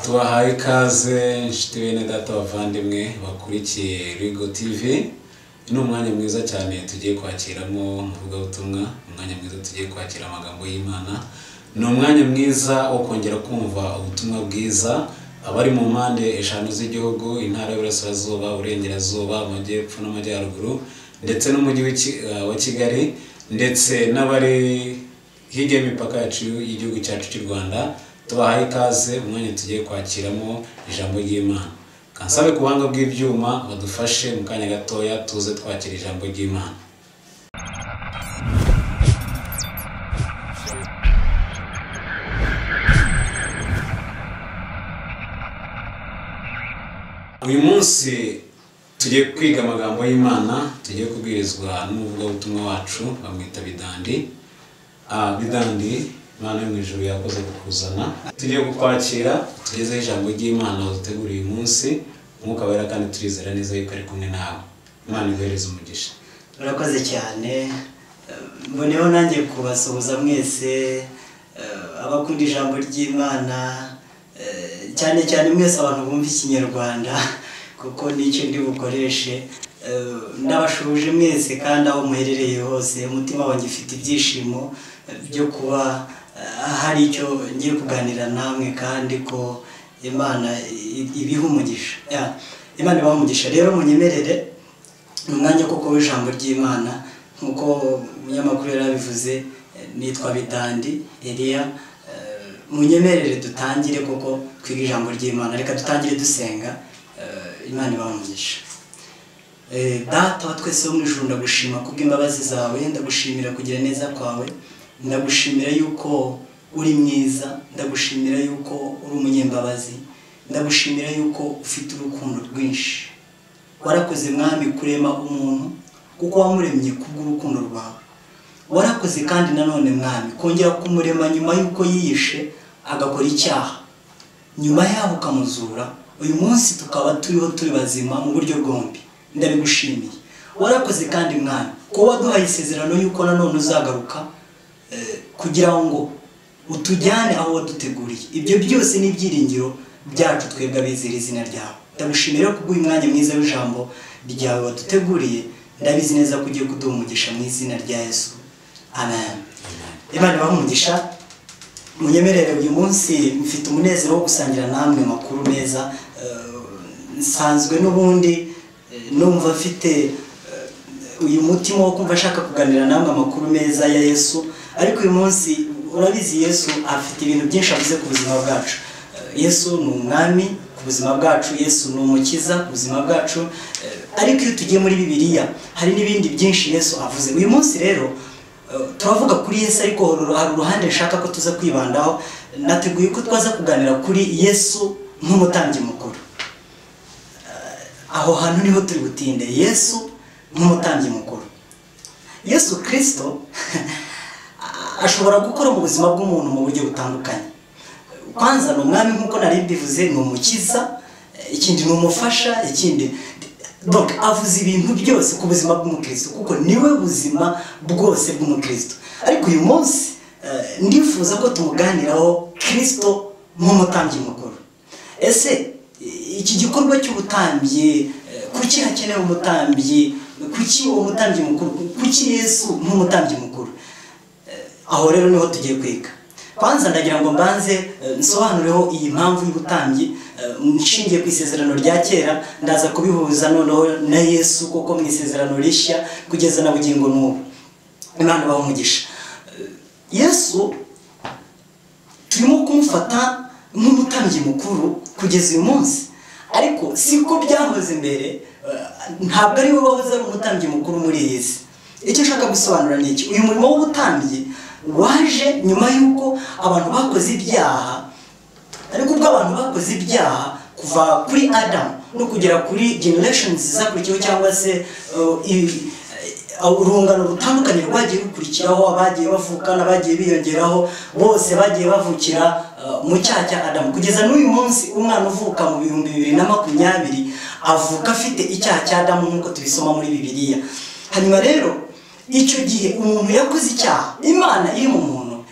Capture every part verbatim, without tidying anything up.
tubahaye ikaze nshuti bene data bavandimwe bakurikiye Rigo T V. Ni umwanya mwiza cyane tugiye kwakiramo umuvugabutumwa, umwanya mwiza tugiye kwakira amagambo y'Imana. Ni umwanya mwiza wo kongera kumva ubutumwa bwiza abari mu mpande eshanu z'igihugu, intara y'Iburasirazuba, Uburengerazuba, Amajyepfo n'Amajyaruguru, ndetse n'umujyi wa Kigali, ndetse n'abari hirya y'imipaka yacu y'igihugu cyacu cy'u Rwanda. Tubahaye ikaze umwanya tugiye kwakiramo ijambo ry'Imana. Kansabe ku buhanga bw'ibyuma badufashe mu kanya gatoya tuze twakira ijambo ry'Imana. Uyu munsi tugiye kwiga amagambo y'Imana, tugiye kubwirizwa n'umuvugabutumwa wacu bamwita Bidandi. Ah, Bidandi, Imana yo mu ijuru yakoze kukuzana. Tugiye kukwakira tugeze ijambo ry'Imana duteguriye uyu munsi. Mwuka wera kandi turizera neza yuko ari kumwe nawe. Imana iguhereze umugisha. Urakoze cyane. Mboneho nanjye kubasuhuza mwese abakunda ijambo ry'Imana, cyane cyane mwese abantu bumva Ikinyarwanda kuko nicyo ndi bukoreshe. Ndabashuje mwese kandi aho muherereye hose, umutima wanjye ufite ibyishimo byo kuba hari icyo ngiye kuganira namwe kandi ko Imana ibiha umugisha. Imana ibaha umugisha. Rero munyemerere umwanya koko w'ijambo ry'Imana nkuko umunyamakuru yarabivuze, nitwa Bidandi Elia. Munyemerere dutangire koko kwiga ijambo ry'Imana. Reka dutangire dusenga. Imana ibaha umugisha. Data wa twese wo mu ijuru, ndagushima kubw'imbabazi zawe, ndagushimira kugira neza kwawe, ndagushimira yuko uri mwiza, ndagushimira yuko uri umunyembabazi, ndagushimira yuko ufite urukundo rwinshi. Warakoze mwami kurema umuntu kuko wamuremye kubw'urukundo rwawe. Warakoze kandi nanone mwami kongera kumurema nyuma yuko yiyishe agakora icyaha, nyuma yaho ukamuzura. Uyu munsi tukaba turiho turi bazima mu buryo bwombi. Ndabigushimiye. Warakoze kandi mwami ko waduhaye isezerano yuko nanone uzagaruka kugira ngo utujyane aho waduteguriye. Ibyo byose ni ibyiringiro byacu twebwe abizera izina ryawe. Ndagushimira kubw'uyu mwanya mwiza w'ijambo ryawe waduteguriye. Ndabizi neza ko ugiye kuduha umugisha mu izina rya Yesu. Amen. Imana ibahe umugisha. Munyemerere uyu munsi mfite umunezero wo gusangira namwe makuru meza. Nsanzwe n'ubundi numva afite uyu mutima wo kumva ashaka kuganira namwe amakuru meza ya Yesu, ariko uyu munsi urabizi Yesu afite ibintu byinshi avuze ku buzima bwacu. Yesu ni umwami ku buzima bwacu, Yesu ni umukiza ku buzima bwacu, ariko iyo tugiye muri Bibiliya hari n'ibindi byinshi Yesu avuze. Uyu munsi rero turavuga kuri Yesu, ariko hari uruhande nshaka ko tuza kwibandaho. Nateguye ko twaza kuganira kuri Yesu nk'umutambyi mukuru. Aho hantu niho turi butinde, Yesu nk'umutambyi mukuru. Yesu Kristo ashobora gukora mu buzima bw'umuntu mu buryo butandukanye. Kwanza ni umwami nk'uko nari mbivuze, ni umukiza, ikindi ni umufasha, ikindi donc avuze ibintu byose ku buzima bw'umukristo kuko niwe buzima bwose bw'umukristo. Ariko uyu munsi ndifuza ko tumuganiraho Kristo nk'umutambyi mukuru. Ese iki gikorwa cy'ubutambyi, kuki hakenewe umutambyi, kuki uwo mutambyi mukuru, kuki Yesu nk'umutambyi mukuru? Aho rero niho tugiye kwiga. Kwanza ndagira ngo mbanze nsobanureho iyi mpamvu y'ubutambyi nshingiye ku isezerano rya kera, ndaza kubihuza noneho na Yesu kuko mu isezerano rishya kugeza na bugingo n'ubu. Imana ibahe umugisha. Yesu turimo kumufata nk'umutambyi mukuru kugeza uyu munsi, ariko siko byahoze mbere. Ntabwo ari we wahoze ari umutambyi mukuru muri iyi si. Icyo nshaka gusobanura ni iki: uyu murimo w'ubutambyi waje nyuma yuko abantu bakoze ibyaha, ariko ubwo abantu bakoze ibyaha kuva kuri Adam no kugera kuri generations zakurikiyeho, cyangwa se urungano rutandukanye rwagiye rukurikiraho, abagiye bavuka n'abagiye biyongeraho, bose bagiye bavukira mu cyaha cya Adam. Kugeza n'uyu munsi umwana uvuka mu bihumbi bibiri na makumyabiri avuka afite icyaha cya Adam nk'uko tubisoma muri Bibiliya. Hanyuma rero icyo gihe umuntu yakoze icyaha, Imana iri mu muntu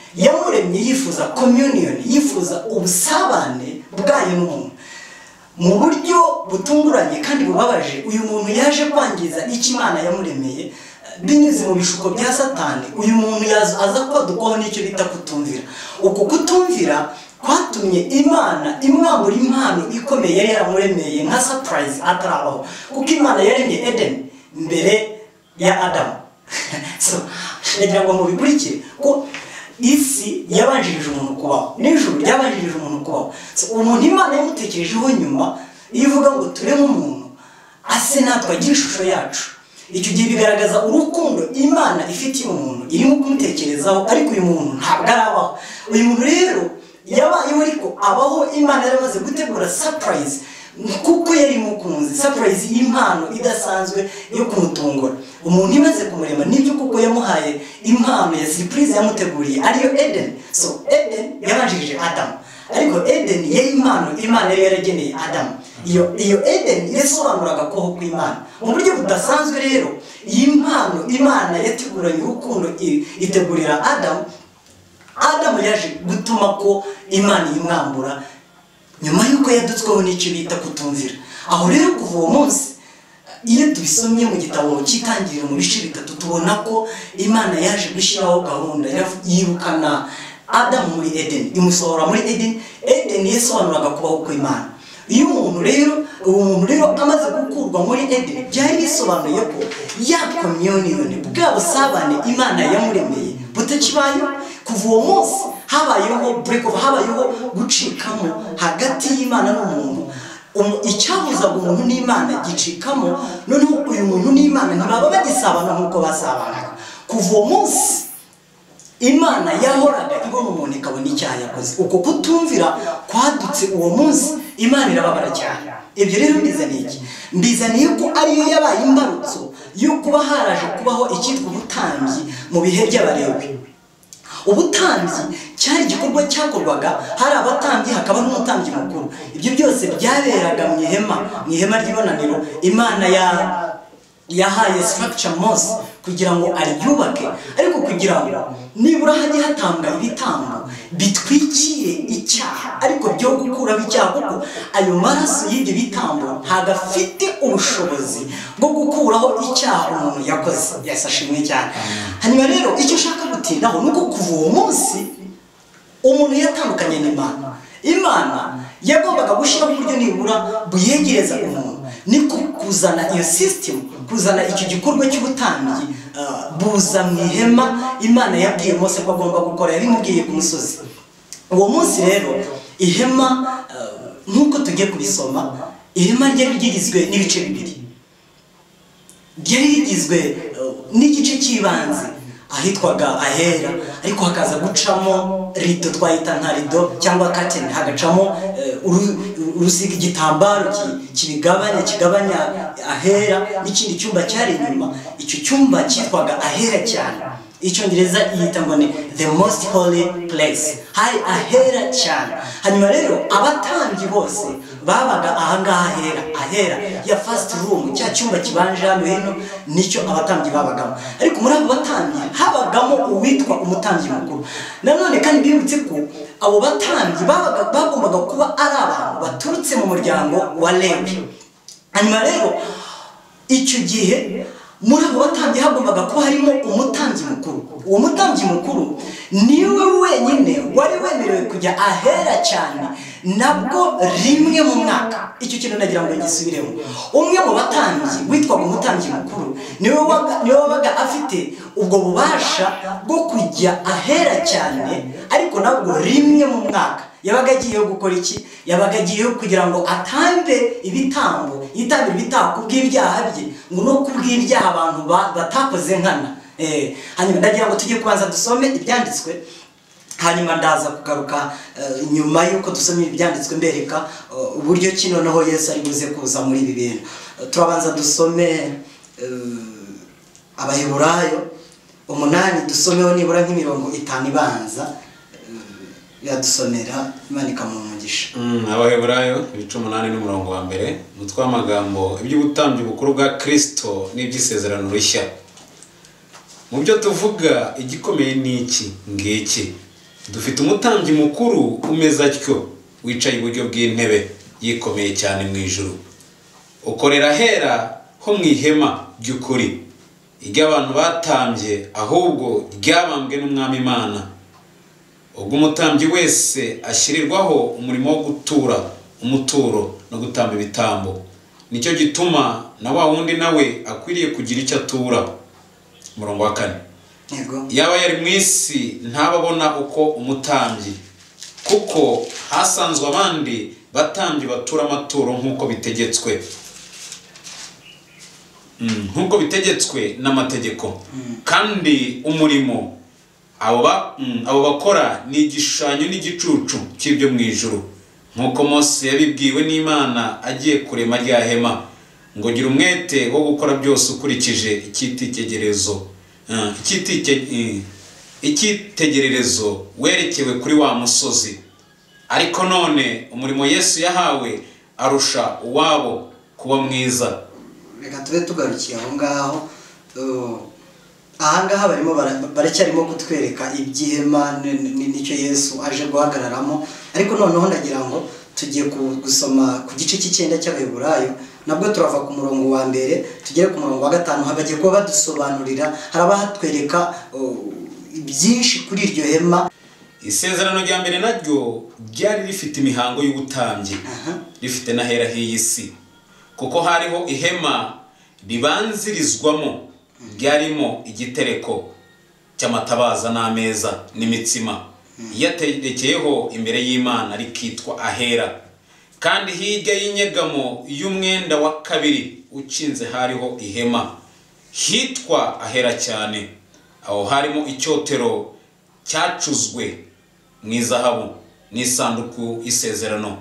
yamuremye yifuza communion, yifuza ubusabane bwayo n'umuntu. Mu buryo butunguranye kandi bubabaje, uyu muntu yaje kwangiza icyo Imana yamuremeye binyuze mu bishuko bya Satani. Uyu muntu aza kwadukaho n'icyo bita kutumvira. Uko kutumvira kwatumye Imana imwambura impano ikomeye yari yaramuremeye nka surprise atarabaho, kuko Imana yaremye Eden mbere ya Adamu. So ndagira ngo mubikurikire ko isi yabanjirije umuntu kubaho, n'ijuru ryabanjirije umuntu kubaho. So umuntu Imana yamutekerejeho nyuma, iyo ivuga ngo tureme umuntu ase natwe agira ishusho yacu, icyo gihe bigaragaza urukundo Imana ifitiye umuntu, irimo kumutekerezaho, ariko uyu muntu ntabwo arabaho. Uyu muntu rero yabayeho ariko abaho Imana yaramaze gutegura surprise, kuko yari mukunzi, surprise y'impano idasanzwe yo kumutungura. Umuntu imaze kumurema nibyo kuko yamuhaye impano ya surprise yamuteguriye ariyo Eden. So Eden yabanjirije Adam, ariko Eden yari impano Imana yari yarageneye Adam. Iyo iyo Eden yasobanuraga koho kw'Imana mu buryo budasanzwe. Rero iyi mpano Imana yateguranye urukundo itegurira Adam, Adam yaje gutuma ko Imana yimwambura nyuma yuko yadutsweho n'icyo bita kutumvira. Aho rero kuva uwo munsi, iyo tubisomye mu gitabo cy'Itangiriro mu bice bitatu, tubona ko Imana yaje gushyiraho gahunda yirukana Adam muri Eden, imusohora muri Eden. Eden yasobanuraga kubaho kw'Imana. Iyo umuntu rero uwo muntu rero amaze gukurwa muri Eden, byari bisobanuye ko ya communion, bwa busabane Imana yamuremeye butakibayo. Kuva uwo munsi habayeho break of, habayeho gucikamo hagati y'Imana n'umuntu. Icyabuzaga umuntu n'Imana gicikamo, noneho uyu muntu n'Imana ntibaba bagisabana nk'uko basabanaga. Kuva uwo munsi Imana yahoraga ibona umuntu ikabona icyaha yakoze. Uko kutumvira kwadutse uwo munsi, Imana irababara cyane. Ibyo rero mbizaniye iki? Mbizaniye ko ariyo yabaye imbarutso yo kuba haraje kubaho icyitwa ubutambyi mu bihe by'Abalewi. Ubutambyi cyari igikorwa cyakorwaga, hari abatambyi hakaba n'umutambyi mukuru. Ibyo byose byaberaga mu ihema, mu ihema ry'ibonaniro. Imana ya yahaye structure Mose kugira ngo aryubake, ariko kugira ngo nibura hajye hatanga ibitambo bitwikire icyaha, ariko byo gukuraho icyaha, kuko ayo maraso y'ibyo bitambo ntago afite ubushobozi bwo gukuraho icyaha umuntu yakoze. Yasashimwe cyane. Hanyuma rero icyo ushaka gutindaho nuko kuva uwo munsi umuntu yatandukanye n'Imana. Imana yagombaga gushyiraho uburyo nibura buyegereza umuntu, niko kuzana iyo system, kuzana icyo gikorwa cy'ubutambyi buza mu ihema Imana yabwiye Mose ko agomba gukora, yabimubwiye ku musozi. Uwo munsi rero ihema nkuko tugiye kubisoma, ihema ryari rigizwe n'ibice bibiri. Ryari rigizwe n'igice cy'ibanze ahitwaga ahera, ariko hakaza gucamo rido, twayita nka rido cyangwa curtain, hagacamo urusiga igitambaro kibigabanya kigabanya ahera n'ikindi cyumba cyari inyuma. Icyo cyumba cyitwaga ahera cyane, Icyongereza yita ngo ni the most holy place, hari ahera cyane. Hanyuma rero abatambyi bose babaga ahangaha ahera, ahera ya first room, cya cyumba kibanje hano hino, nicyo abatambyi babagamo. Ariko muri abo batambyi habagamo uwitwa umutambyi mukuru. Nanone kandi bibutse ko abo batambyi babaga bagombaga kuba ari abantu baturutse mu muryango wa Lewi. Hanyuma rero icyo gihe muri abo batambyi hagombaga kuba harimo umutambyi mukuru. Uwo mutambyi mukuru niwe wenyine wari wemerewe kujya ahera cyane, nabwo rimwe mu mwaka. Icyo kintu nagira ngo ngisubiremo. Umwe mu batambyi witwaga umutambyi mukuru niwe waga niwe wabaga afite ubwo bubasha bwo kujya ahera cyane, ariko nabwo rimwe mu mwaka. Yabaga agiye gukora iki? Yabaga agiye kugira ngo atambe ibitambo, yitambira ibitaha kubw'ibyaha bye, ngo no kubw'ibyaha abantu batakoze nkana. Eh, hanyuma ndagira ngo tujye kubanza dusome ibyanditswe, hanyuma ndaza kugaruka uh, nyuma yuko dusomye ibyanditswe mbereka uh, uburyo kino naho Yesu ari buze kuza muri ibi bintu. Uh, turabanza dusome uh, Abaheburayo umunani, dusomeho nibura nk'imirongo itanu ibanza. Yadusomera Imana ikamugisha. Mm, Abaheburayo ibice umunani n'umurongo wa mbere, mutwa amagambo iby'ubutambyi bukuru bwa Kristo n'iby'isezerano rishya. Mu byo tuvuga igikomeye ni iki ngiki: dufite umutambyi mukuru umeze atyo wicaye iburyo bw'intebe yikomeye cyane mu ijuru, ukorera ahera ho mu ihema ry'ukuri iryo abantu batambye ahubwo ryabambwe n'umwami Imana. Ubwo umutambyi wese ashyirirwaho umurimo wo gutura umuturo no gutamba ibitambo, nicyo gituma na wa wundi nawe akwiriye kugira icyo atura. Umurongo wa kane, yaba yari mu isi ntababona uko umutambyi, kuko hasanzwe abandi batambyi batura amaturo nk'uko bitegetswe nk'uko bitegetswe n'amategeko. Kandi umurimo abo bakora ni igishushanyo n'igicucu cy'ibyo mu ijuru, nk'uko Mose yabibwiwe n'Imana agiye kurema rya hema, ngo gira umwete wo gukora byose ukurikije icyitegererezo icyitegererezo werekewe kuri wa musozi. Ariko none umurimo Yesu yahawe arusha uwabo kuba mwiza. Reka tube tugarukiye aho ngaho. Aha ngaha barimo baracyarimo kutwereka iby'ihema n'icyo Yesu aje guhagararamo, ariko noneho ndagira ngo tugiye gusoma ku gice cy'icyenda cy'Abaheburayo, nabwo turava ku murongo wa mbere tugere ku murongo wa gatanu. Habagiye kuba badusobanurira, haraba hatwereka byinshi kuri iryo hema. Isezerano rya mbere naryo ryari rifite imihango y'ubutambyi, rifite n'ahera h'iyi si, kuko hariho ihema ribanzirizwamo ryarimo igitereko cy'amatabaza n'ameza n'imitsima yaterekeyeho imbere y'Imana rikitwa ahera. Kandi hirya y'inyegamo y'umwenda wa kabiri ucinze hariho ihema hitwa ahera cyane. Aho harimo icyotero cyacuzwe mu izahabu n'isanduku y'isezerano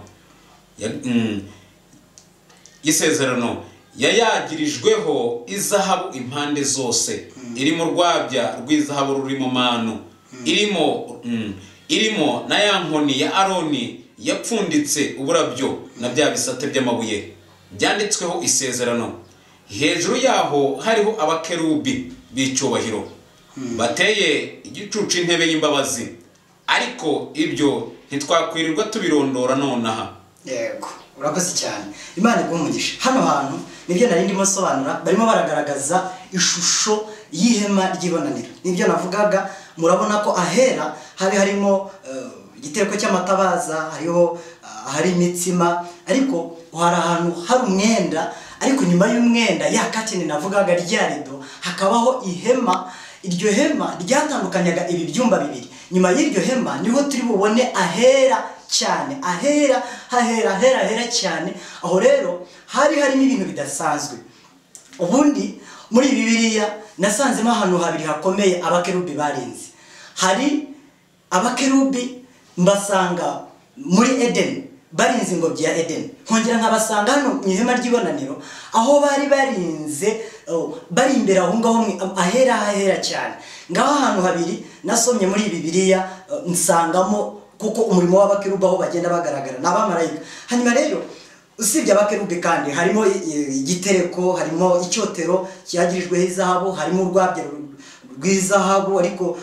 y'isezerano yayagirijweho izahabu impande zose, irimo rwabya rw'izahabu rurimo manu, irimo irimo na ya nkoni ya Aroni yapfunditse uburabyo na bya bisate by'amabuye byanditsweho isezerano. Hejuru yaho hariho abakerubi b'icyubahiro bateye igicucu intebe y'imbabazi, ariko ibyo ntitwakwirirwa tubirondora nonaha. Yego, urakoze cyane. Imana igumugisha. Hano hantu nibyo nari ndimo sobanura, barimo baragaragaza ishusho y'ihema ry'ibonaniro. Nibyo navugaga, murabona ko ahera hari harimo igitereko cy'amatabaza, hariho hari imitsima, ariko hari ahantu hari umwenda, ariko nyuma y'umwenda ya katini navugaga ryarido hakabaho ihema. Iryo hema ryatandukanyaga ibi byumba bibiri. Nyuma y'iryo hema niho turi bubone ahera cyane, ahera hahera hera hera cyane. Aho rero hari harimo ibintu bidasanzwe. Ubundi muri Bibiliya nasanzemo ahantu habiri hakomeye abakerubi barinze. Hari abakerubi mbasanga muri Eden, barinze ingobyi ya Eden. Nkongera nkabasanga hano mu ihema ry'ibonaniro aho bari barinze bari imbere aho ngaho ahera hahera cyane. Ngaho ahantu habiri nasomye muri Bibiliya nsangamo, kuko umurimo w'abakerubi aho bagenda bagaragara n'abamarayika. Hanyuma rero usibye abakerubi kandi harimo igitereko, harimo icyotero cyagirijweho izahabu, harimo urwabya rw'izahabu ariko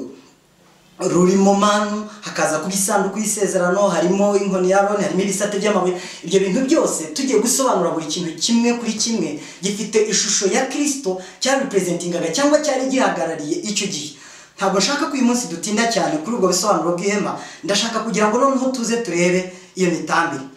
rurimo manu, hakaza ku isanduku y'isezerano, harimo inkoni ya Aroni, harimo ibisate by'amabuye. Ibyo bintu byose tugiye gusobanura buri kintu kimwe kuri kimwe gifite ishusho ya Kristo cyari representingaga cyangwa cyari gihagarariye icyo gihe. Ntabwo nshaka ko uyu munsi dutinda cyane kuri ubwo bisobanuro bw'ihema, ndashaka kugira ngo noneho tuze turebe iyo mitambire.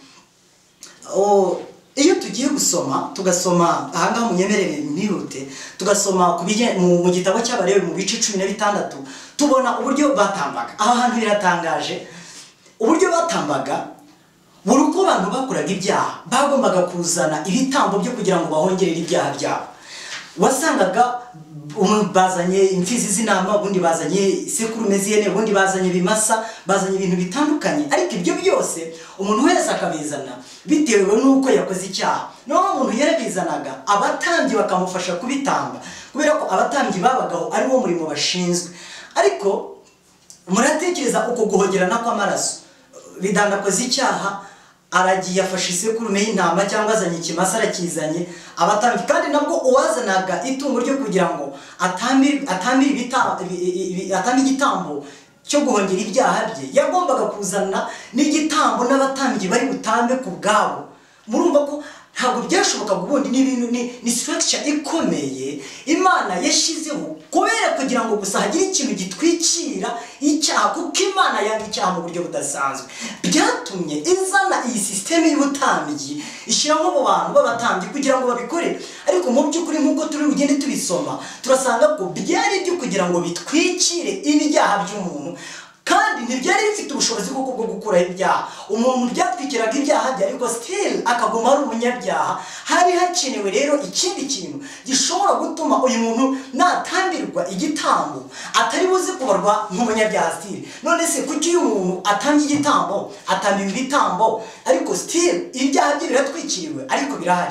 Oh, iyo tugiye gusoma tugasoma ahangaha munyemerere nihute, tugasoma mu gitabo cy'Abalewi mu bice cumi na bitandatu, tubona uburyo batambaga. Aha hantu biratangaje uburyo batambaga. Buri uko abantu bakoraga ibyaha bagombaga kuzana ibitambo byo kugira ngo bahongerere ibyaha byabo. Wasangaga bazanye imfizi z'intama, ubundi bazanye sekurume z'ihene, ubundi bazanye ibimasa, bazanye ibintu bitandukanye. Ariko ibyo byose umuntu wese akabizana bitewe n'uko yakoze icyaha. Niyo umuntu yarabizanaga, abatambyi bakamufasha kubitamba, kubera ko abatambyi babagaho ari wo murimo bashinzwe. Ariko muratekereza uko guhogerana kw'amaraso, bidandakoze icyaha, aragiye afashe isekurume y'intama cyangwa azanye ikimasa arakizanye, abatambyi kandi nabwo uwazanaga itungo ryo kugira ngo atambire atambire ibitambo, atambire igitambo cyo guhongera ibyaha bye yagombaga kuzana n'igitambo n'abatambyi bari butambe ku bwabo. Murumva ko ntabwo byashobokaga ubundi n'ibintu ni structure ikomeye Imana yashizeho kubera kugira ngo gusa hagire ikintu gitwikira icyaha, kuko Imana yanga icyaha mu buryo budasanzwe. Byatumye izana iyi system y'ubutambyi ishyiramo abo bantu b'abatambyi kugira ngo babikore, ariko mu by'ukuri nk'uko turi bugende tubisoma turasanga ko byari byo kugira ngo bitwikire ibyaha by'umuntu, kandi ntibyari bifite ubushobozi bwo bwo gukuraho ibyaha. Umuntu byatwikiraga ibyaha bye ariko still akaguma ari umunyabyaha. Hari hakenewe rero ikindi kintu gishobora gutuma uyu muntu natambirwa igitambo atari buze kubarwa nk'umunyabyaha still. None se kuki uyu muntu atambye igitambo, atambira ibitambo ariko still ibyaha bye biratwikiriwe ariko birahari?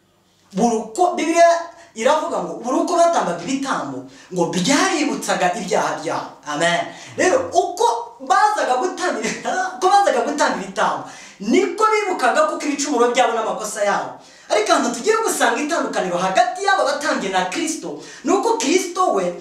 Buruko Bibiliya iravuga ngo buruko batambaga ibitambo ngo byaributsaga ibyaha byabo. Amen. Rero uko bazaga gutambira ko bazaga gutambira ibitambo niko bibukaga kuko ibicumuro byabo n'amakosa yabo. Ariko hano tugiye gusanga itandukaniro hagati y'aba batambye na Kristo, nuko Kristo we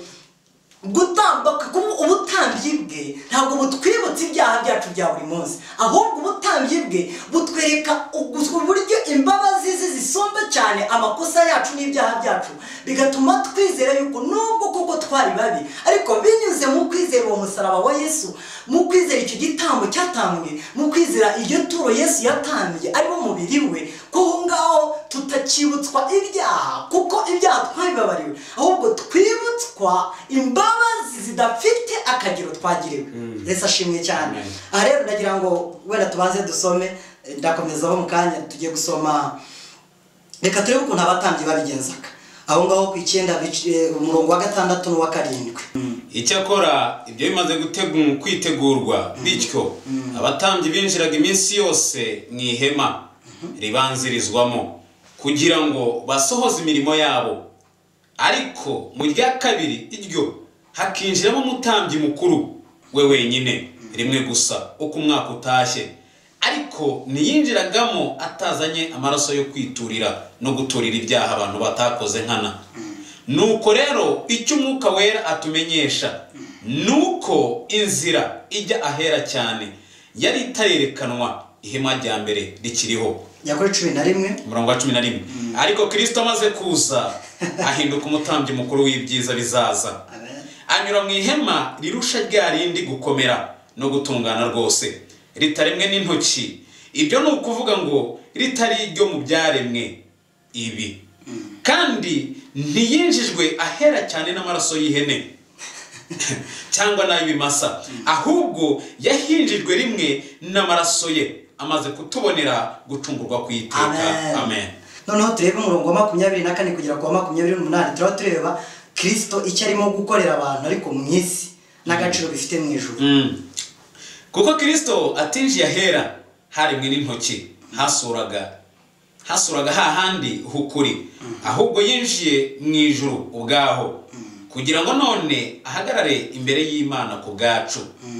gutamba ubutambyi bwe ntabwo butwibutsa ibyaha byacu bya buri munsi, ahubwo ubutambyi bwe butwereka uburyo imbabazi ze zisomba cyane amakosa yacu n'ibyaha byacu, bigatuma twizera yuko nubwo koko twari babi ariko binyuze mu kwizera uwo musaraba wa Yesu, mu kwizera icyo gitambo cyatambwe, mu kwizera iryo turo Yesu yatambye ari bo mubiri we, ko ngaho tutakibutswa ibyaha kuko ibyaha twabibabariwe, ahubwo twibutswa imbabazi zidafite akagero twagiriwe. Yesu ashimwe cyane. Aha rero ndagira ngo wenda tubanze dusome, ndakomezaho mu kanya tugiye gusoma, reka turebe ukuntu abatambyi babigenzaga aho ngaho ku icyenda umurongo wa gatandatu n'uwa karindwi. Icyakora ibyo bimaze gutegurwa kwitegurwa, bityo abatambyi binjiraga iminsi yose mu ihema ribanzirizwamo kugira ngo basohoze imirimo yabo, ariko mu rya kabiri iryo hakinjiramo umutambyi mukuru we wenyine rimwe gusa uko umwaka utashye, ariko ntiyinjiragamo atazanye amaraso yo kwiturira no guturira ibyaha abantu batakoze nkana. Nuko rero icyo umwuka wera atumenyesha nuko inzira ijya ahera cyane yari itarerekanwa ihema rya mbere rikiriho. Yakora cumi na rimwe umurongo wa cumi na rimwe. Ariko Kristo amaze kuza ahinduka umutambyi mukuru w'ibyiza bizaza, anyura mu ihema rirusha rya rindi gukomera no gutungana rwose, ritaremwe n'intoki. Ibyo ni ukuvuga ngo ritari iryo mu byaremwe ibi, kandi ntiyinjijwe ahera cyane n'amaraso y'ihene cyangwa n'ay'ibimasa, ahubwo yahinjijwe rimwe n'amaraso ye amaze kutubonera gucungurwa kw'iteka. Amen. Noneho turebe umurongo wa makumyabiri na kane kugera ku wa makumyabiri n'umunani, turaba tureba Kristo icyo arimo gukorera abantu ariko mu isi n'agaciro bifite mu ijuru. Kuko Kristo atinjiye ahera harimwe n'intoki hasuraga hasuraga hahandi hukuri, ahubwo yinjiye mu ijuru ubwaho kugira ngo none ahagarare imbere y'Imana ku bwacu,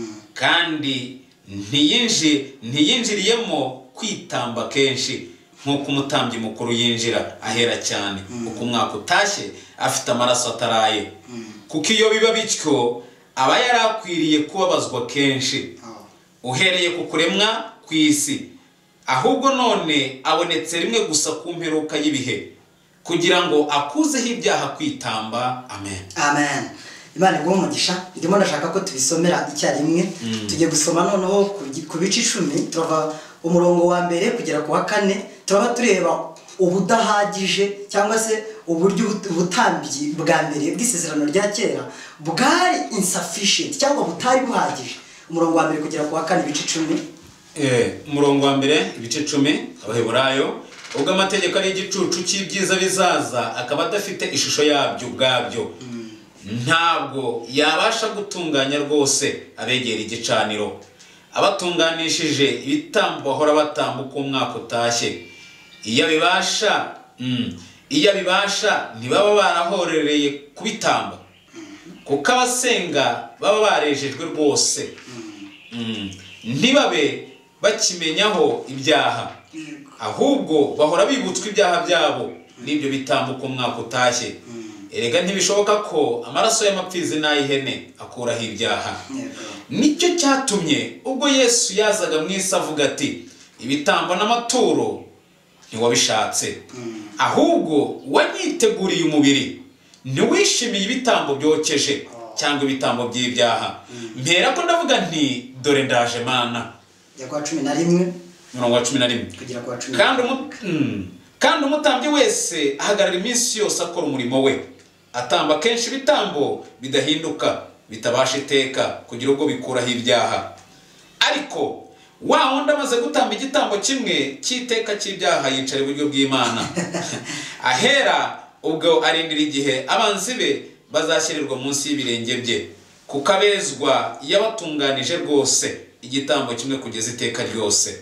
kandi ntiyinji ntiyinjiriyemo kwitamba kenshi nk'uko umutambyi mukuru yinjira ahera cyane uko umwaka utashye afite amaraso ataraye. Kuko iyo biba bityo aba yarakwiriye kubabazwa kenshi uhereye ku kuremwa kw'isi, ahubwo none abonetse rimwe gusa ku mperuka y'ibihe kugira ngo akuzeho ibyaha kwitamba. Amen. Amen. Imana iguhe umugisha. Ndimo ndashaka ko tubisomera icyarimwe. Tugiye gusoma noneho ku bice icumi, turava umurongo wa mbere kugera ku wa kane, turaba tureba ubudahagije cyangwa se uburyo ubutambyi bwa mbere bw'isezerano rya kera bwari insufficient cyangwa butari buhagije. Umurongo wa mbere kugera ku wa kane ibice icumi. Eh, umurongo wa mbere ibice icumi, Abaheburayo. Ubwo amategeko ari igicucu cy'ibyiza bizaza akaba adafite ishusho yabyo ubwabyo, ntabwo yabasha gutunganya rwose abegera igicaniro, abatunganishije ibitambo bahora batamba uko umwaka utashye. Iyo bibasha mm, iyo bibasha ntibaba barahorereye kubitamba, kuko abasenga baba barejejwe rwose, mm, ntibabe bakimenyaho ibyaha, ahubwo bahora bibutswe ibyaha byabo n'ibyo bitambuka umwaka utashye. Erega ntibishoboka ko amaraso y'amapfizi n'ay'ihene akuraho ibyaha. nicyo cyatumye ubwo Yesu yazaga mu isi avuga ati ibitambo n'amaturo ntiwabishatse ahubwo wanyiteguriye umubiri ntiwishimiye ibitambo byokeje cyangwa ibitambo by'ibyaha mpera ko ndavuga nti dore ndaje mana ya kwa cumi na rimwe umurongo wa cumi na rimwe kugira kwa cumi kandi kandi umutambyi wese ahagarara iminsi yose akora umurimo we atamba kenshi ibitambo bidahinduka bitabasha iteka kugira ubwo bikuraho ibyaha ariko wa wundi amaze gutamba igitambo kimwe cy'iteka cy'ibyaha yicara iburyo bw'Imana ahera ubwo arindira igihe abanzi be bazashyirirwa munsi y'ibirenge bye kuko abezwa yabatunganije rwose igitambo kimwe kugeza iteka ryose.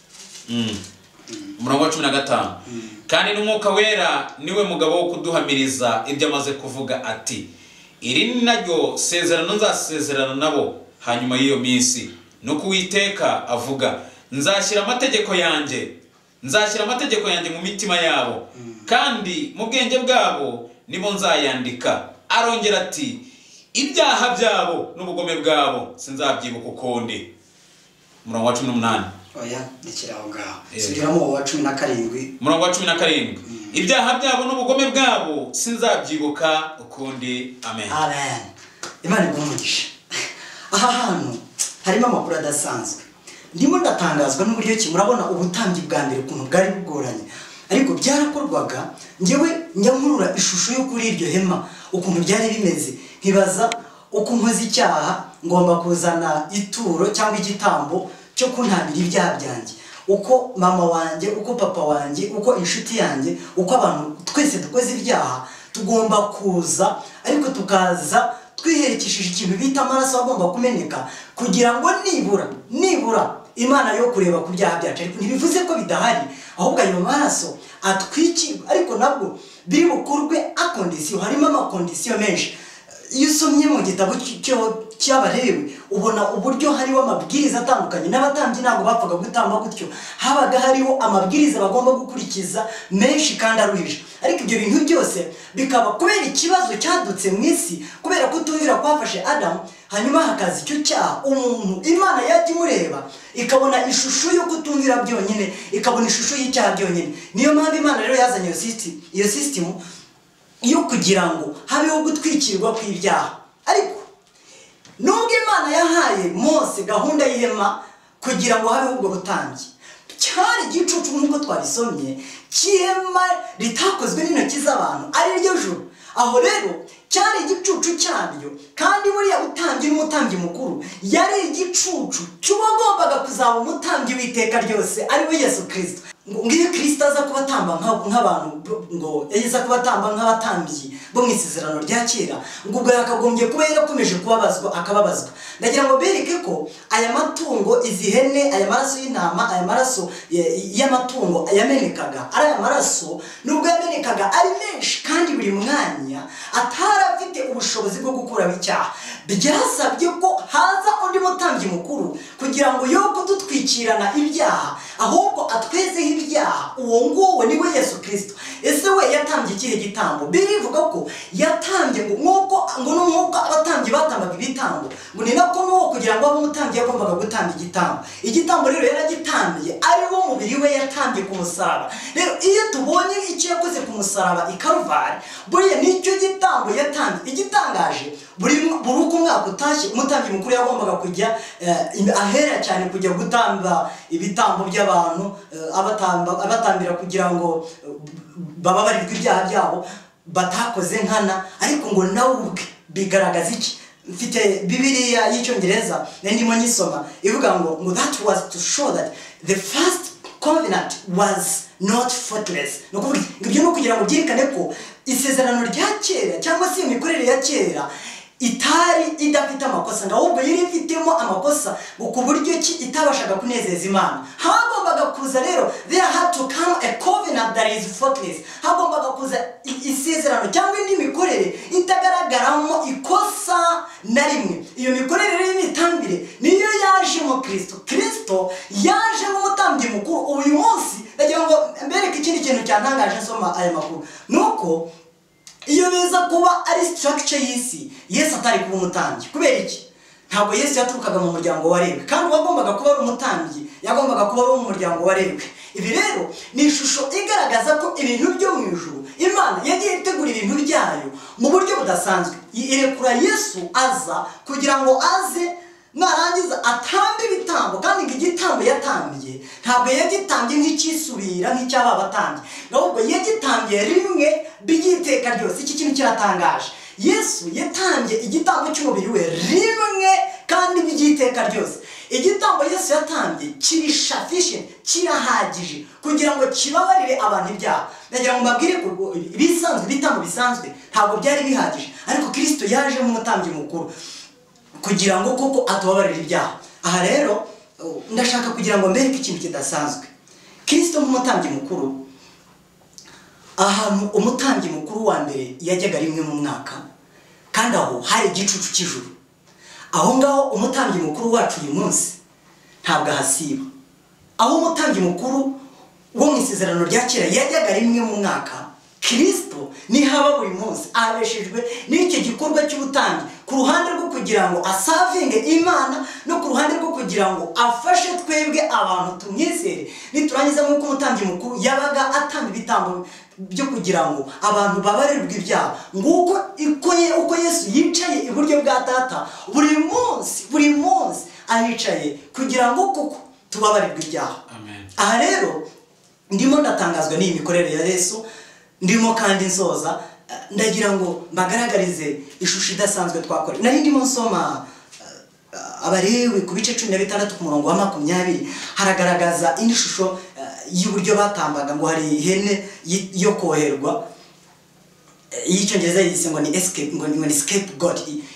Umurongo wa cumi na gatanu kandi n'umwuka wera niwe mugabo wo kuduhamiriza ibyo amaze kuvuga ati iri ni naryo sezerano nzasezerana nabo hanyuma y'iyo minsi nuko Uwiteka avuga nzashyira amategeko yanjye nzashyira amategeko yanjye mu mitima yabo kandi mu bwenge bwabo nibo nzayandika. Arongera ati ibyaha byabo n'ubugome bwabo sinzabyibuka ukundi. Umurongo wa cumi n'umunani oya nikiraho ngaho subiramo wa cumi na karindwi umurongo wa cumi na karindwi ibyaha byabo n'ubugome bwabo sinzabyibuka ukundi. Amen. Amen. Imana igumugisha. Aha hantu harimo amakuru adasanzwe ndimo ndatangazwa n'uburyo ki murabona ubutambyi bwa mbere ukuntu bwari bugoranye ariko byarakorwaga ngewe nyankurura ishusho yo kuri iryo hema ukuntu byari bimeze nkibaza uko nkoze icyaha ngomba kuzana ituro cyangwa igitambo cyo kuntabira ibyaha byanjye uko mama wanjye uko papa wanjye uko inshuti yanjye uko abantu twese dukoze ibyaha tugomba kuza ariko tukaza twiherekesheje ikintu bita amaraso agomba kumeneka kugira ngo nibura nibura Imana yo kureba ku byaha byacu ariko ntibivuze ko bidahari ahubwo ayo maraso atwiki ariko nabwo biri bukurwe akondisiyo harimo amakondisiyo menshi. Iyo usomye mu gitabo cy'Abalewi ubona uburyo hariho amabwiriza atandukanye n'abatambyi ntabwo bapfaga gutamba gutyo habaga hariho amabwiriza bagomba gukurikiza menshi kandi aruhije ariko ibyo bintu byose bikaba kubera ikibazo cyadutse mu isi kubera kutumvira kwafashe Adamu hanyuma hakaza icyo cyaha umuntu Imana yajya imureba ikabona ishusho yo kutumvira byonyine ikabona ishusho y'icyaha byonyine. Niyo mpamvu Imana rero yazanye iyo system iyo system iyo kugira ngo habeho gutwikirwa kw'ibyaha ariko nubwo Imana yahaye Mose gahunda y'ihema kugira ngo habeho ubwo butambyi cyari igicucu nk'uko twabisomye cy'ihema ritakozwe n'intoki z'abantu ari ryo juru aho rero cyari igicucu cyabyo kandi buriya butambyi n'umutambyi mukuru yari igicucu cy'uwagombaga kuzaba umutambyi w'iteka ryose ari we Yesu Kristo. Ngiyo Kristo aza kubatamba nk'abantu ngo yaza kubatamba nk'abatambyi bo mu isezerano rya kera ngo ubwo yakagombye kuba yarakomeje kubabazwa akababazwa. Ndagira ngo bereke ko aya matungo izihene aya maraso y'intama aya maraso y'amatungo yamenekaga ari aya maraso nubwo yamenekaga ari menshi kandi buri mwanya atarafite ubushobozi bwo gukuraho icyaha byasabye ko haza undi mutambyi mukuru kugira ngo yo kudutwikirana ibyaha ahubwo atwezeho ibyaha uwo nguwo niwe Yesu Kristo. Ese we yatambye ikihe gitambo? Birivuga ko yatambye ngo nk'uko ngo n'umwuka abatambyi batambaga ibitambo ngo ni nako n'uwo kugira ngo abe umutambyi yagombaga gutamba igitambo. Igitambo rero yaragitambiye ari wo mubiri we yatambye ku musaraba. Rero iyo tubonye icyo yakoze ku musaraba i Kalvari buriya nicyo gitambo yatambye. Igitangaje buri buri uko umwaka utashye umutambyi mukuru yagombaga kujya ahera cyane kujya gutamba ibitambo by'abantu abatamba abatambira kugira ngo bababarirwe ibyaha byabo batakoze nkana ariko ngo nawe ubwe bigaragaza iki. Mfite Bibiliya y'Icyongereza ndimo nyisoma ivuga ngo ngo that was to show that the first covenant was not faultless. No kuvuga ibyo no kugira ngo byerekane ko isezerano rya kera cyangwa se imikorere ya kera itari idafite amakosa ahubwo yari ifitemo amakosa ku buryo ki itabashaga kunezeza Imana. Hagombaga kuza rero there had to come a covenant that is faultless. Hagombaga kuza isezerano cyangwa indi mikorere itagaragaramo ikosa na rimwe. Iyo mikorere rero y'itambire niyo yaje mu Kristo. Kristo yaje mu mutambyi mukuru. Uyu munsi ndagira ngo mbereke ikindi kintu cyantangaje nsoma aya makuru nuko iyo beza kuba ari structure y'isi Yesu atari kuba umutambyi kubera iki ntabwo Yesu yaturukaga mu muryango wa Lewi, kandi uwagombaga kuba ari umutambyi yagombaga kuba ari mu muryango wa Lewi. Ibi rero ni ishusho igaragaza ko ibintu byo mu ijuru Imana yagiye itegura ibintu byayo mu buryo budasanzwe. Irekura Yesu aza kugira ngo aze narangiza atambe ibitambo, kandi ngo igitambo yatambiye ntabwo yagitambye nk'icyisubira nk'icyaba batambye, ahubwo yagitambye rimwe by'iteka ryose. Iki kintu kiratangaje. Yesu yatambye igitambo cy'umubiri we rimwe kandi by'iteka ryose. Igitambo Yesu yatambye kiri sufficient, kirahagije kugira ngo kibabarire abantu ibyaha. Ndagira ngo mbabwire ko ibisanzwe ibitambo bisanzwe ntabwo byari bihagije, ariko Kristo yaje nk'umutambyi mukuru kugira ngo koko atubabarire ibyaha. Aha rero ndashaka kugira ngo mbereke ikintu kidasanzwe. Kristo nk'umutambyi mukuru, ahantu umutambyi mukuru wa mbere yajyaga rimwe mu mwaka, kandi aho hari igicucu cy'ijuru. Aho ngaho umutambyi mukuru wacu uyu munsi ntabwo ahasiba. Aho umutambyi mukuru wo mu isezerano rya kera yajyaga rimwe mu mwaka, Kristo ni haba buri munsi abeshejwe n'icyo gikorwa cy'ubutambyi, ku ruhande rwo kugira ngo asavinge Imana no ku ruhande rwo kugira ngo afashe twebwe abantu tumwizere. Niturangiza nk'uko umutambyi mukuru yabaga atamba ibitambo byo kugira ngo abantu babarirwe ibyaha, nguko uko Yesu yicaye iburyo bwa Data buri munsi buri munsi ahicaye kugira ngo koko tubabarirwe ibyaha. Amen. Aha rero ndimo ndatangazwa n'iyi mikorere ya Yesu, ndimo kandi nsoza ndagira ngo mbagaragarize ishusho idasanzwe twakora. Nari ndimo nsoma Abalewi ku bice cumi na bitandatu ku murongo wa makumyabiri, haragaragaza indi shusho y'uburyo batambaga, ngo hari ihene yo koherwa, y'icyongereza yise ngo ni escape, ngo ni scapegoat.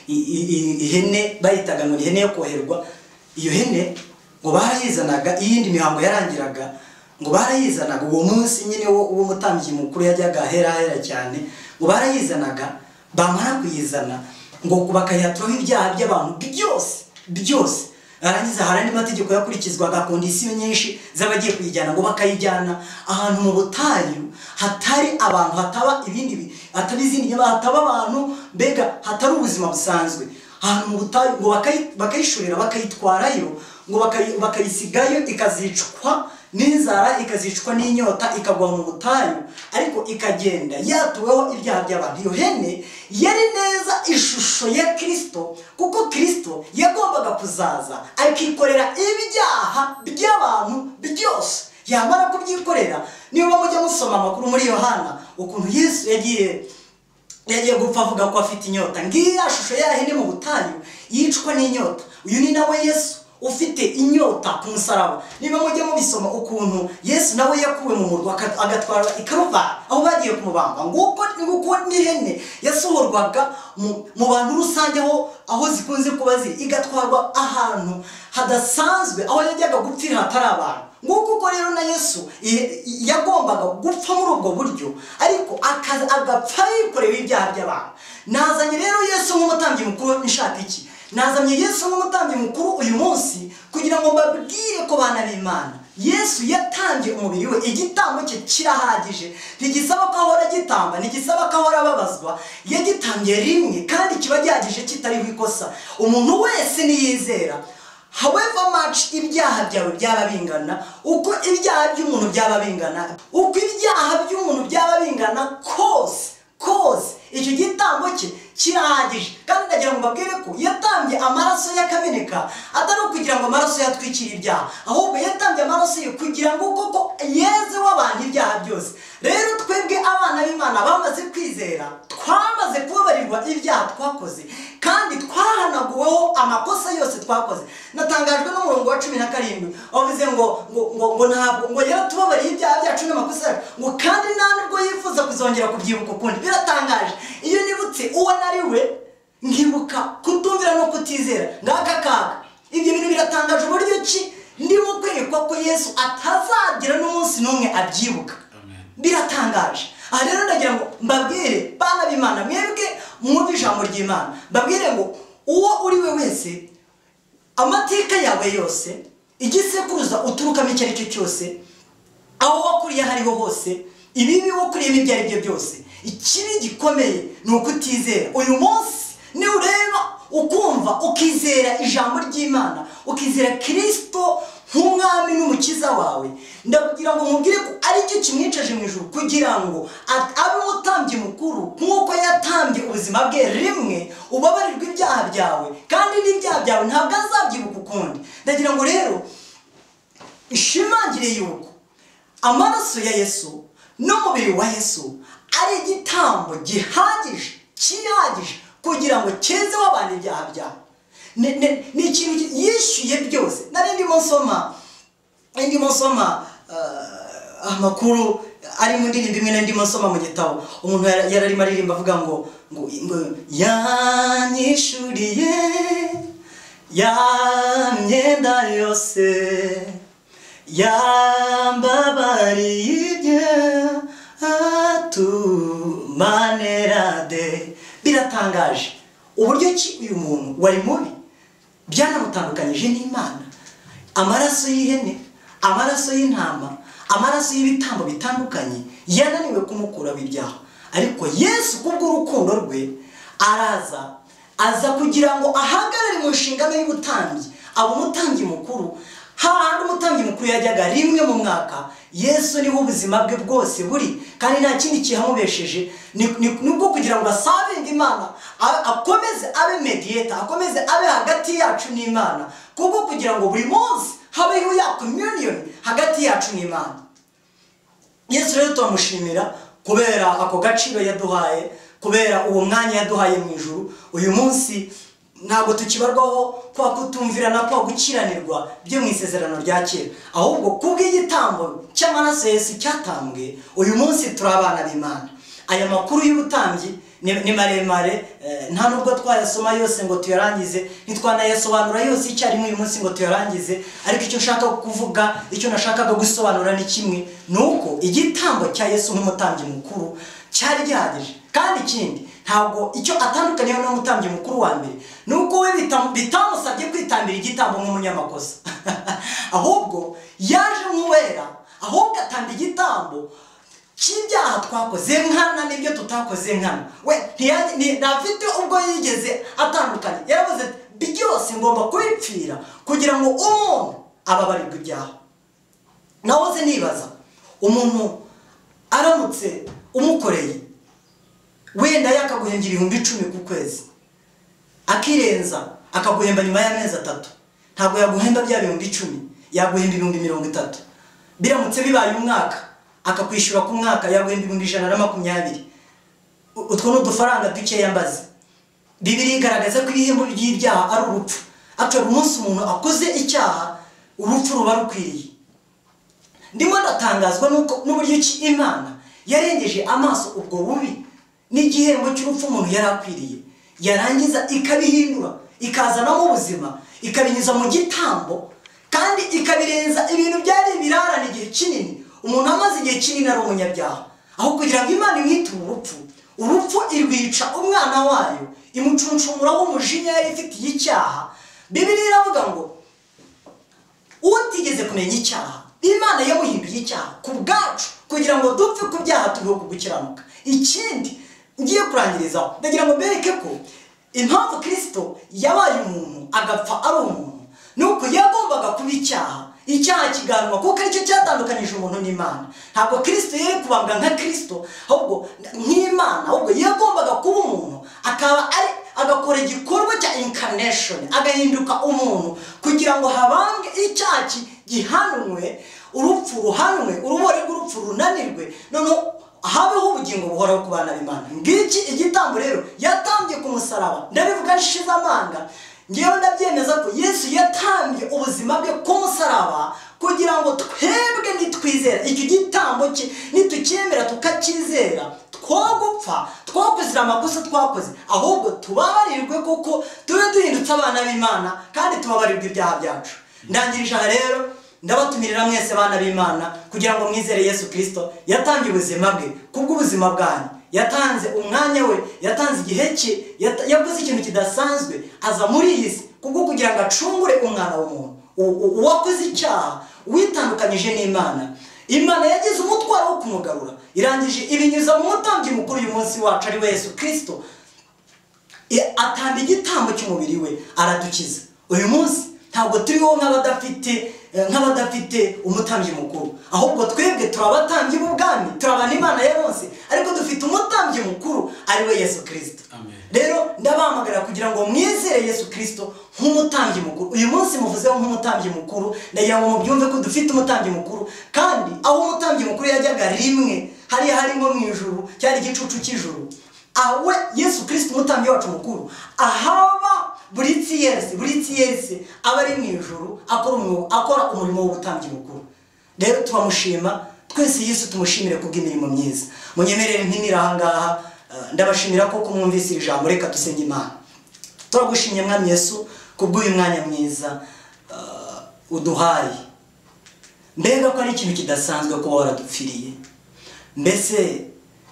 Ihene bayitaga ngo ni ihene yo koherwa. Iyo hene ngo barayizanaga iyindi mihango yarangiraga, ngo barayizanaga uwo munsi nyine wo mutambyi mukuru yajyaga ahera ahera cyane, ngo barayizanaga, bamara kuyizana ngo bakayaturaho ibyaha by'abantu byose byose. Arangiza hari andi mategeko yakurikizwaga, kondisiyo nyinshi z'abagiye kuyijyana, ngo bakayijyana ahantu mu butayu hatari abantu, hataba ibindi, hatari izindi nyama, hataba abantu, mbega hatari ubuzima busanzwe, ahantu mu butayu. Ngo bakayishorera bakayitwarayo, ngo bakayisigayo, ikazicwa n'inzara, ikazicwa n'inyota, ikagwa mu butayu, ariko ikagenda yatuweho ibyaha by'abantu. Iyo hene yari neza ishusho ya Kristo, kuko Kristo yagombaga kuzaza akikorera ibyaha by'abantu byose. Yamara kubyikorera, niba mujya musoma amakuru muri Yohana ukuntu Yesu yagiye yagiye gupfa avuga ko afite inyota, ngiya shusho ya hene mu butayu yicwa n'inyota. Uyu ni nawe Yesu ufite inyota ku musaraba. Niba mujye mubisoma ukuntu Yesu nawe yakuwe mu murwa agatwara ikaruva aho bagiye kumubamba, nguko nguko n'ihene yasohorwaga mu bantu rusange, aho aho zikunze kuba ziri, igatwarwa ahantu hadasanzwe, aho yajyaga gupfira hatari abantu. Nguko uko rero na Yesu yagombaga gupfa muri ubwo buryo, ariko agapfa yikoreye ibyaha by'abantu. Nazanye rero Yesu nk'umutambyi mukuru. Nshaka iki? Nazamye Yesu nk'umutambyi mukuru uyu munsi kugira ngo mbabwire ko bana b'Imana, Yesu yatangiye umubiri we, igitambo cye kirahagije. Ntigisaba ko ahora gitamba, ntigisaba ko ahora ababazwa, yagitangiye rimwe kandi kiba gihagije kitariho ikosa. Umuntu wese niyizera, however much ibyaha byawe byaba bingana, uko ibyaha by'umuntu byaba bingana, uko ibyaha by'umuntu byaba bingana kose kose, icyo gitambo cye kirahagije. Kandi ndagira ngo mbabwire ko yatambye amaraso y'akameneka atari ukugira ngo amaraso yatwikire ibyaha, ahubwo yatambye amaraso ye kugira ngo koko yeze w'abantu ibyaha byose. Rero twebwe abana b'Imana bamaze kwizera, twamaze kubabarirwa ibyaha twakoze, kandi twahanaguweho amakosa yose twakoze. Natangajwe n'umurongo wa cumi na karindwi wavuze ngo ngo ngo ntabwo ngo yaratubabariye ibyaha byacu n'amakosa yacu, ngo kandi nta nubwo yifuza kuzongera kubyibuka ukundi. Biratangaje iyo nibutse uwo nari we, nkibuka kutumvira no kutizera, ngaka kaga. Ibyo bintu biratangaje uburyo ki ndimo kwerekwa ko Yesu atazagira n'umunsi n'umwe abyibuka. Biratangaje. Aha rero ndagira ngo mbabwire bana b'Imana, mwebwe mwumve ijambo ry'Imana, mbabwire ngo uwo uri we wese, amateka yawe yose, igisekuruza uturukamo icyo ari cyo cyose, aho wakuriye hariho hose, ibibi wakuriyemo ibyo ari byo byose, ikibi gikomeye ni ukutizera. Uyu munsi ni ureba ukumva ukizera ijambo ry'Imana, ukizera Kristo nk'umwami n'umukiza wawe, ndakugira ngo nkubwire ko ari cyo kimwicaje mu ijuru kugira ngo abe umutambyi mukuru nk'uko yatambye ubuzima bwe rimwe ubabarirwa ibyaha byawe, kandi n'ibyaha byawe ntabwo azabyibuka ukundi. Ndagira ngo rero ishimangire yuko amaraso ya Yesu n'umubiri wa Yesu ari igitambo gihagije kihagije kugira ngo cyeze wabana ibyaha byawe. Ni ikintu yishyuye byose. Nari ndimo nsoma ndimo nsoma amakuru ari mu ndirimbo imwe ndimo nsoma mu gitabo, umuntu yararimo aririmba avuga ngo ngo yanyishuriye ya myenda yose yambabariye atumanerade. Biratangaje uburyo ki uyu muntu wari mubi byanamutandukanyije n'Imana. Amaraso y'ihene, amaraso y'intama, amaraso y'ibitambo bitandukanye yananiwe kumukura ibyaha, ariko Yesu kubw'urukundo rwe araza aza kugira ngo ahagarare mu nshingano y'ubutambyi, abo umutambyi mukuru. Hahandi umutambyi mukuru yajyaga rimwe mu mwaka, Yesu niho ubuzima bwe bwose buri, kandi nta kindi kihamubesheje nibwo kugira ngo asavinge Imana, akomeze abe mediator, akomeze abe hagati yacu n'Imana, kubwo kugira ngo buri munsi habeho ya communion hagati yacu n'Imana. Yesu rero turamushimira kubera ako gaciro yaduhaye, kubera uwo mwanya yaduhaye mu ijuru. Uyu munsi ntabwo tukibarwaho kwa kutumvirana, kwa gukiranirwa byo mu isezerano rya kera, ahubwo kubw'igitambo cy'amaraso Yesu cyatambwe, uyu munsi turi abana b'Imana. Aya makuru y'ubutambyi ni maremare, nta nubwo twayasoma yose ngo tuyarangize, ntitwanayasobanura yose icyarimwe uyu munsi ngo tuyarangize, ariko icyo nshaka kuvuga, icyo nashakaga gusobanura ni kimwe, nuko igitambo cya Yesu nk'umutambyi mukuru cyari gihagije. Kandi ikindi, ntabwo icyo atandukaniyeho n'umutambyi mukuru wa mbere nuko we bitamusabye kwitambira igitambo nk'umunyamakosa, ahubwo yaje nk'uwera, ahubwo atamba igitambo cy'ibyaha twakoze nkana n'ibyo tutakoze nkana. We ntafite ubwo yigeze atandukanye, yaravuze byose ngomba kubipfira kugira ngo umuntu ababarirwe ibyaha. Nahoze nibaza, umuntu aramutse umukoreye wenda yakaguhembye ibihumbi icumi ku kwezi, akirenza akaguhemba nyuma y'amezi atatu, ntabwo yaguhemba bya bihumbi icumi, yaguhemba ibihumbi mirongo itatu. Biramutse bibaye umwaka akakwishyura ku mwaka yaguhemba ibihumbi ijana na makumyabiri. Utwo ni udufaranga dukeya mbaze. Bibiliya igaragaza ko ibihembo by'ibyaha ari urupfu. Actually umunsi umuntu akoze icyaha urupfu ruba rukwiriye. Ndimo ndatangazwa nuko n'uburyo ki Imana yarengeje amaso ubwo bubi n'igihembo cy'urupfu umuntu yarakwiriye, yarangiza ikabihindura ikazanamo ubuzima, ikabinyuza mu gitambo, kandi ikabirenza ibintu byari ibirarane igihe kinini. Umuntu amaze igihe kinini ari umunyabyaha, aho kugira ngo Imana imwiture urupfu, urupfu irwica umwana wayo, imucuncumuraho umujinya yari ifitiye icyaha. Bibiliya iravuga ngo utigeze kumenya icyaha Imana yamuhimbiye icyaha ku bwacu kugira ngo dupfe ku byaha tubeho gukiranuka. Ikindi ngiye kurangirizaho, ndagira ngo bereke ko impamvu Kristo yabaye umuntu agapfa ari umuntu nuko yagombaga kuba icyaha, icyaha kiganwa kuko aricyo cyatandukanyije umuntu n'Imana. Ntabwo Kristo yari kubambwa nka Kristo ahubwo nk'Imana, ahubwo yagombaga kuba umuntu akaba ari agakora igikorwa cya incarnation, agahinduka umuntu kugira ngo habambwe icyaha gihanwe, urupfu ruhanwe, urubore rw'urupfu runanirwe, noneho habeho ubugingo buhoraho ku bana b'Imana. Ngiki igitambo rero yatambye ku musaraba, ndabivuga nshize amanga, ngewe ndabyemeza ko Yesu yatambye ubuzima bwe ku musaraba kugira ngo twebwe nitwizera icyo gitambo cye, nitucyemera tukacyizera, twogupfa twokuzira amakosa twakoze, ahubwo tubabarirwe kuko tube duhindutse abana b'Imana kandi tubabarirwe ibyaha byacu. Ndangirije aha rero, ndabatumirira mwese bana b'Imana kugira ngo mwizere Yesu Kristo. Yatangiye ubuzima bwe kubw'ubuzima bwanyu, yatanze umwanya we, yatanze igihe cye, yakoze ikintu kidasanzwe, aza muri iyi si kubwo kugira ngo acungure umwana w'umuntu uwakoze icyaha, witandukanyije n'Imana. Imana yagize umutwaro wo kumugarura, irangije ibinyuza mu mutambyi mukuru uyu munsi wacu ari we Yesu Kristo. atanga igitambo cy'umubiri we aradukiza. Uyu munsi ntabwo turiho nk'abadafite nk'abadafite umutambyi mukuru, ahubwo twebwe turabatambyi b'ubwami, turabana Imana ya bose, ariko dufite umutambyi mukuru ari we Yesu Kristo. Rero ndabahamagarira kugira ngo mwizere Yesu Kristo nk'umutambyi mukuru. Uyu munsi muvuzeho nk'umutambyi mukuru, ndagira ngo mubyumve ko dufite umutambyi mukuru, kandi aho umutambyi mukuru yajyaga rimwe hari hari nko mu ijuru, cyari igicucu cy'ijuru, awe Yesu Kristo umutambyi wacu mukuru ahaba buri tiyerse buri tiyerse aba ari mu ijuru akora umurimo akora umurimo w'ubutambyi mukuru. Rero turamushima twese, Yesu tumushimire kubw'imirimo myiza. Munyemerere mpinira aha ngaha, ndabashimira ko kumwumvise iri jambo. Reka dusenge Imana. Turagushimye Mwami Yesu kubw'uyu mwanya mwiza uh, uduhaye. Mbega ko ari ikintu kidasanzwe kuba waradupfiriye. Mbese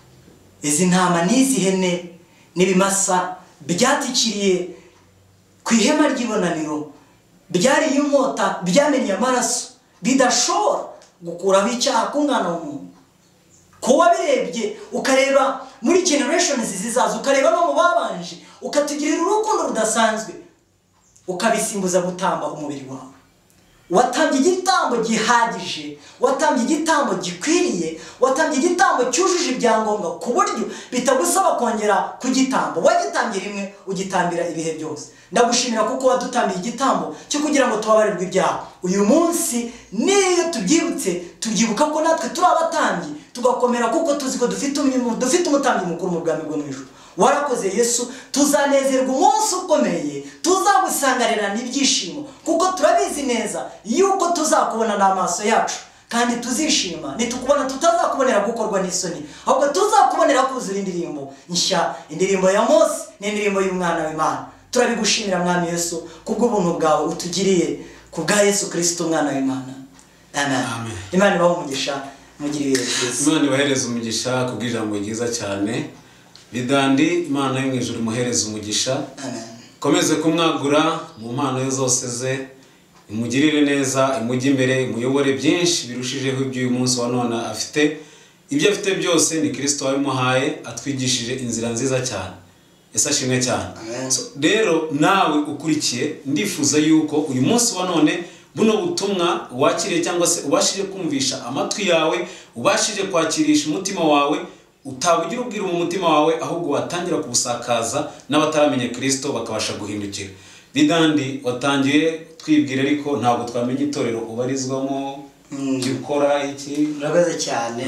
izi ntama n'izi hene n'ibimasa byatikiriye ku ihema ry'ibonaniro, byari inkota, byamenye amaraso, bidashobora gukuraho icyaha ku mwana w'umuntu. Ko wabirebye ukareba muri generations zizaza, ukareba no mu babanje, ukatugirira urukundo rudasanzwe, ukabisimbuza gutamba umubiri wawe. Watambye igitambo gihagije, watambye igitambo gikwiriye, watambye igitambo cyujuje ibyangombwa ku buryo bitagusaba kongera kugitambo. Wagitambye rimwe ugitambira ibihe byose. Ndagushimira kuko wadutambiye igitambo cyo kugira ngo tubabarirwe ibyaha. Uyu munsi niyo tubyibutse tubyibuka ko natwe turi abatambyi, tugakomera kuko tuzi ko dufite umurimo, dufite umutambyi mukuru mu bwami bwo mu ijuru. Warakoze Yesu, tuzanezerwa umunsi ukomeye, tuzagusanganira n'ibyishimo, kuko turabizi neza yuko tuzakubona n'amaso yacu, kandi tuzishima nitukubona tutazakubonera gukorwa n'isoni, ahubwo tuzakubonera kuzura indirimbo nshya, indirimbo ya Mose n'indirimbo y'umwana w'Imana. Turabigushimira Mwami Yesu kubw'ubuntu bwawe utugiriye, kubwa Yesu Kristo umwana w'Imana. Amen. Amen. Imana ibahe umugisha, mugire ibihe byiza. Imana ibahereze umugisha kubw'ijambo ryiza cyane. Bidandi, Imana yo mu ijuru imuhereze umugisha. Amen. Komeze kumwagura mu mpano zose ze, imugirire neza, imujye imbere, imuyobore byinshi birushijeho iby'uyu munsi wa none afite. Ibyo afite byose ni Kristo wabimuhaye, atwigishije inzira nziza cyane. Yesu ashimwe cyane. So, rero nawe ukurikiye, ndifuza yuko uyu munsi wa none buno butumwa wakiriye cyangwa se ubashije kumvisha amatwi yawe, ubashije kwakirisha umutima wawe, utabugira ubwira mu mutima wawe, ahubwo watangira kubusakaza n'abataramenye Kristo bakabasha guhindukira. Bidandi, watangiye twibwira ariko ntabwo twamenye itorero ubarizwamo, gikora iki. Urakoze cyane.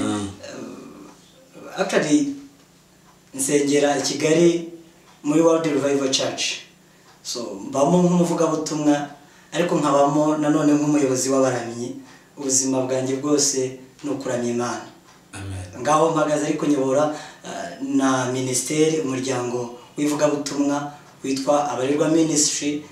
Actually nsengera i Kigali muri World Revival Church. So mbamo nk'umuvugabutumwa, ariko nkabamo nanone nk'umuyobozi w'abaramyi. Ubuzima bwanjye bwose ni ukuramya Imana. Amen. Ngaho mpagaze ariko nyobora uh, na ministeri, umuryango w'ivugabutumwa witwa Abarirwa Ministry,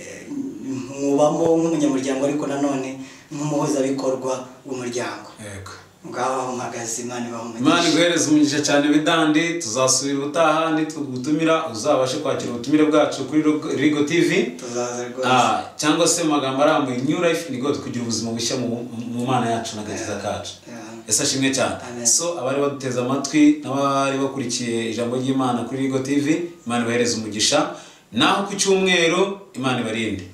nkubamo eh, nk'umunyamuryango ariko nanone nk'umuhuzabikorwa w'umuryango. Yego. Ngaho mpagaze. Imana ibahe umugisha. Imana iguhereze umugisha cyane Bidandi. Tuzasubira ubutaha nitugutumira, uzabashe kwakira ubutumire bwacu kuri Rigo T V. Tuzaza rwose. Ah, cyangwa se magambo arambuye New Life ni God kugira ubuzima bushya mu Mana yacu n'agakiza kacu. Yesu ashimwe cyane. So abari baduteza amatwi n'abari bakurikiye ijambo ry'Imana kuri Rigo T V, Imana ibahereze umugisha. Naho ku cyumweru, Imana ibarinde.